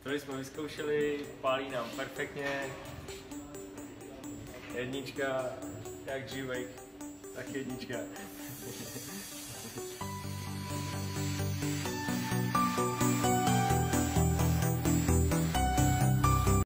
Tady jsme vyzkoušeli, pálí nám perfektně. Jednička, jak živej, tak jednička.